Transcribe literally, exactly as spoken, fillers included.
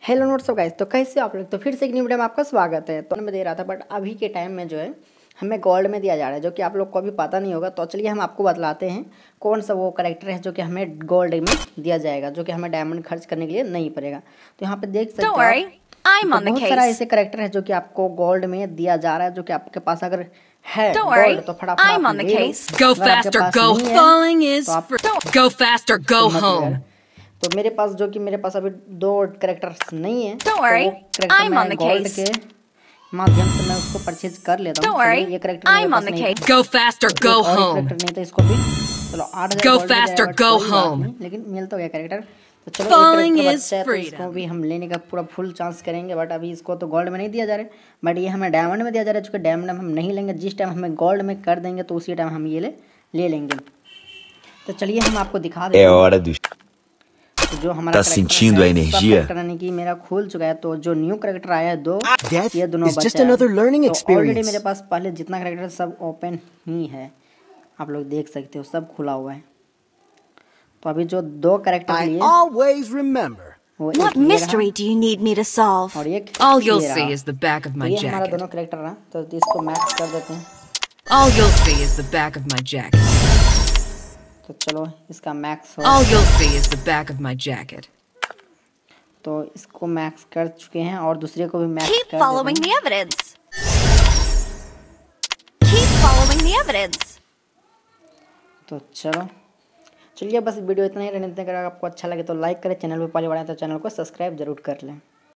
Hello notes guys, तो कैसे आप लोग। तो फिर से एक न्यू वीडियो में आपका स्वागत है। तो मैं दे रहा था बट अभी के टाइम में जो है हमें गोल्ड में दिया जा रहा है, जो कि आप लोग को अभी पता नहीं होगा। तो चलिए हम आपको बतलाते हैं कौन सा वो कैरेक्टर है जो कि हमें गोल्ड में दिया जाएगा, जो कि हमें डायमंड खर्च करने के लिए नहीं पड़ेगा। तो यहाँ पे देख सकते हो आप, तो बहुत सारा ऐसे कैरेक्टर है जो कि आपको गोल्ड में दिया जा रहा है, जो कि आपके पास अगर है गोल्ड तो फटाफट आप ले लो। Go अगर आपके faster, पास go. नहीं है Falling is तो आप free. Go faster, go मत लो यार। home. तो मेरे पास जो कि मेरे पास अभी दो कैरेक्टर्स नहीं है, Don't तो worry, वो कैरेक्टर I'm on मैं the गोल्ड case. के माध्यम से मैं उसको परचेज कर लेता Don't हूँ। चलिए worry, ये कैरेक्टर मेरे I'm पास on the नहीं case. था, Go faster, तो go एक और home. कैरेक्टर नहीं था, इसको भी चलो आठ हजार Go गोल्ड में faster, जाएगा, go कोई बात home. नहीं, लेकिन मिल तो गया कैरेक्टर। तो चलो एक Falling कैरेक्टर is बच्चा है तो इसको freedom. भी हम लेने का पूरा फुल चांस करेंगे। बट अभी इसको तो गोल्ड में नहीं दिया जा रहा है, बट ये हमें डायमंड में दिया जा रहा है। चूँकि डायमंड में हम नहीं लेंगे, जिस टाइम हमें गोल्ड में कर देंगे तो उसी टाइम हम ये ले ले लेंगे। तो चलिए हम आपको दिखा देते हैं। तो जो हमारा sentindo a energia? कैरेक्टर यानी कि मेरा खुल चुका है। तो जो न्यू कैरेक्टर आया है दो, Death ये दोनों is just बच्चे हैं। another learning तो ऑलरेडी experience. मेरे पास पहले जितना कैरेक्टर सब ओपन ही है, आप लोग देख सकते हो सब खुला हुआ है। तो अभी जो दो कैरेक्टर I लिए always remember. वो What एक ये mystery do you need me to solve? रहा और एक All you'll ये see रहा। is the back of तो my ये हमारा jacket. दोनों कैरेक्टर रहा। तो इसको मैक्स कर देते हैं। All you'll see is the back of my jacket. तो चलो इसका मैक्स हो। All you'll see is the back of my jacket. तो इसको मैक्स कर चुके हैं और दूसरे को भी मैक्स Keep कर following देते the हैं। evidence. Keep following the evidence. तो चलो चलिए बस वीडियो इतना ही रहने दें। अगर आपको अच्छा लगे तो लाइक करें, चैनल पे पहली बार आए तो चैनल को सब्सक्राइब जरूर कर लें।